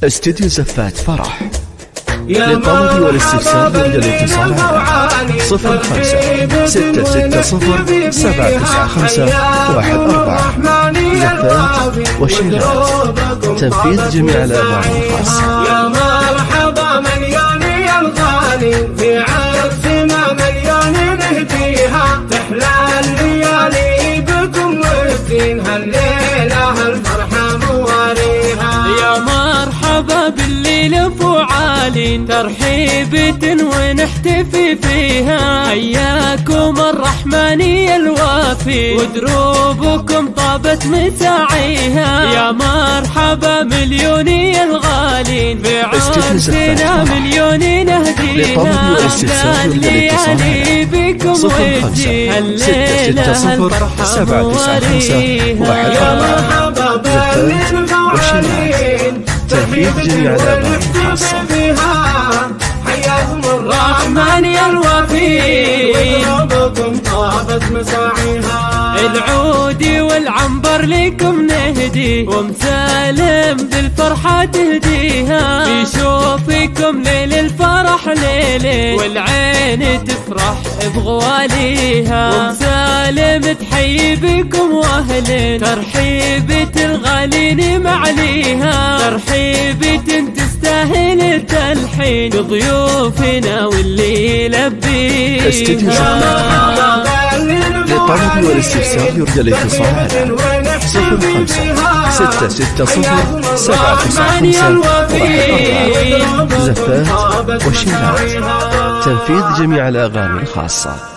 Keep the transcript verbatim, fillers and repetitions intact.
استديو زفات فرح. للطلب والاستفسار يرجى الاتصال على صفر خمسة ستة ستة صفر سبعة تسعة خمسة واحد أربعة. زفات وشيلات، تنفيذ جميع الأغاني الخاصة. يا مرحبا مليوني الغالي في عرسنا مليون نهديها، تحلى الليالي بكم وفين هالليلة هالفرحة مواريها. يا مرحبا بالليل ابو عالي ترحيبة ونحتفي فيها، حياكم الرحماني الوافي ودروبكم طابت مساعيها. يا مرحبا مليوني الغالين في عرسنا مليوني نهديها، الليالي بكم وفي هالليلة هالفرحة مواريها. يا مرحبا بالغالين تنفيذ جميع الأغاني الخاصة. حياكم الرحمن الوفي ودروبكم طابت مساعيها. العود والعنبر لكم نهدي ومسالم بالفرحة تهديها، بيشوفكم ليل الفرح ليلة والعين تفرح بغواليها. ومسالم تحيي بكم واهل ترحيبة الغالين معليها، ترحيبة تستاهل التلحين بضيوفنا واللي يلبيها. للطلب والاستفسار يرجى الاتصال على صفر خمسة ستة ستة صفر سبعة تسعة خمسة واحد أربعة. زفات وشيلات، تنفيذ جميع الأغاني الخاصة.